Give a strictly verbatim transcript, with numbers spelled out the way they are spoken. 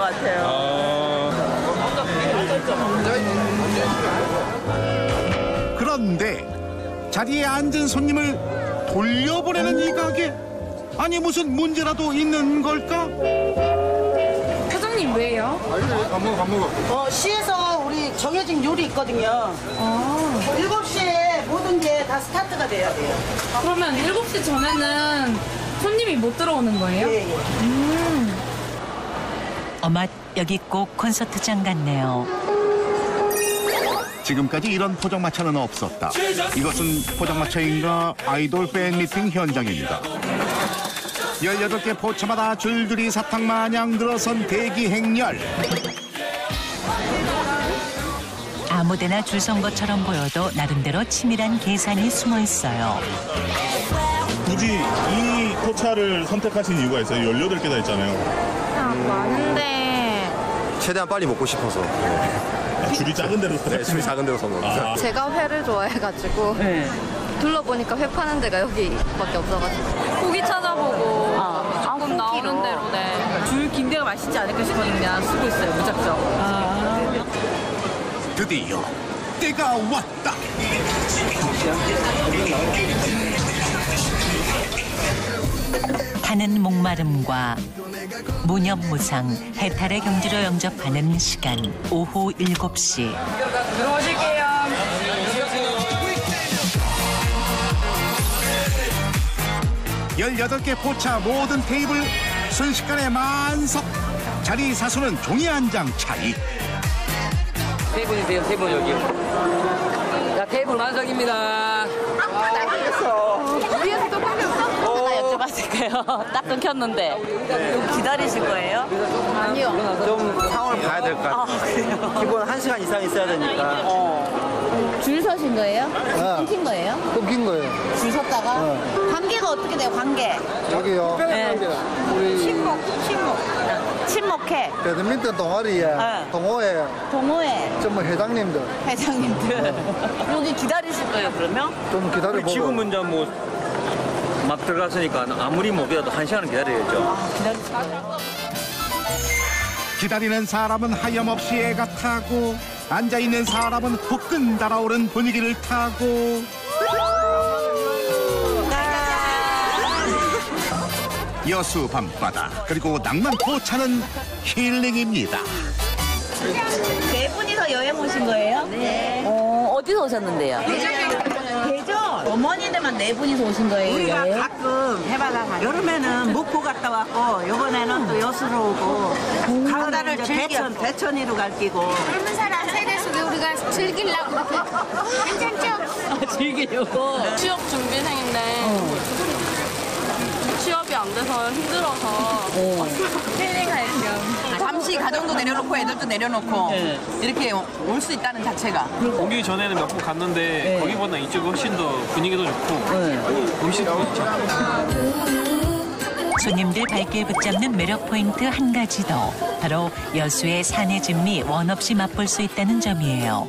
같아요. 아... 그런데 자리에 앉은 손님을 돌려보내는 이 가게. 아니 무슨 문제라도 있는 걸까? 사장님 왜요? 안 먹어, 안 먹어. 어, 시에서 우리 정해진 룰이 있거든요. 아. 일곱 시에 모든 게 다 스타트가 돼야 돼요. 그러면 일곱 시 전에는 손님이 못 들어오는 거예요? 예, 예. 음. 어머, 여기 꼭 콘서트장 같네요. 지금까지 이런 포장마차는 없었다. 이것은 포장마차인가 아이돌 팬미팅 현장입니다. 열여덟 개 포차마다 줄줄이 사탕 마냥 늘어선 대기 행렬. 아무데나 줄 선 것처럼 보여도 나름대로 치밀한 계산이 숨어 있어요. 굳이 이 포차를 선택하신 이유가 있어요? 열여덟 개나 있잖아요. 아, 많은데. 최대한 빨리 먹고 싶어서. 아, 줄이 작은 데로 네, 줄이 작은 데로 선 겁니다. 아. 제가 회를 좋아해가지고 네. 둘러보니까 회 파는 데가 여기밖에 없어가지고 후기 찾아보고 아, 조금 나오는 대로 네. 줄 긴 데가 맛있지 않을까 싶어서 그냥 쓰고 있어요, 무작정. 아. 드디어 때가 왔다. 타는 목마름과 무념무상 해탈의 경지로 영접하는 시간 오후 일곱 시. 들어오실게요. 열여덟 개 포차 모든 테이블 순식간에 만석. 자리 사수는 종이 한 장 차이. 세 분이세요, 세 분 여기. 자, 테이블 만석입니다. 위에서 떡볶이 하나 여쭤봤을까요? 딱 끊겼는데. 기다리실 거예요? 아니요. 좀 상황을 봐야 될 것 같아요. 기본 한 시간 이상 있어야 되니까. 줄 서신 거예요? 네. 끊긴 거예요? 끊긴 거예요. 줄 섰다가? 네. 관계가 어떻게 돼요, 관계? 여기요. 네. 우리 친목, 친목. 친목회. 배드민턴 동아리에, 네. 동호회, 동호회. 전부 회장님들. 회장님들. 여기 기다리실 거예요, 그러면? 좀 기다려보고. 지금은 이제 뭐 막 들어갔으니까 아무리 못 기다려도 한 시간은 기다려야죠. 기다리는 사람은 하염없이 애가 타고 앉아있는 사람은 후끈 달아오른 분위기를 타고 여수 밤바다 그리고 낭만 포차는 힐링입니다. 네 분이서 여행 오신 거예요? 네. 어, 어디서 오셨는데요? 대전. 어머니들만 네 분이서 오신 거예요? 우리가 여행? 가끔 해바다 가. 여름에는 목포 갔다 왔고, 이번에는 또 여수로 오고, 가을에는 이제 대천, 대천이로 갈 끼고. 젊은 사람 세대 속에 우리가 즐기려고 괜찮죠? 즐기려고. 취업 준비생인데 취업이 안 돼서 힘들어서 힐링할 겸. 잠시 가정도 내려놓고 애들도 내려놓고 이렇게 올 수 있다는 자체가. 오기 전에는 몇 번 갔는데 거기보다 이쪽이 훨씬 더 분위기도 좋고 음식도 좋죠. 손님들 발길 붙잡는 매력 포인트 한 가지 더. 바로 여수의 산의 진미 원 없이 맛볼 수 있다는 점이에요.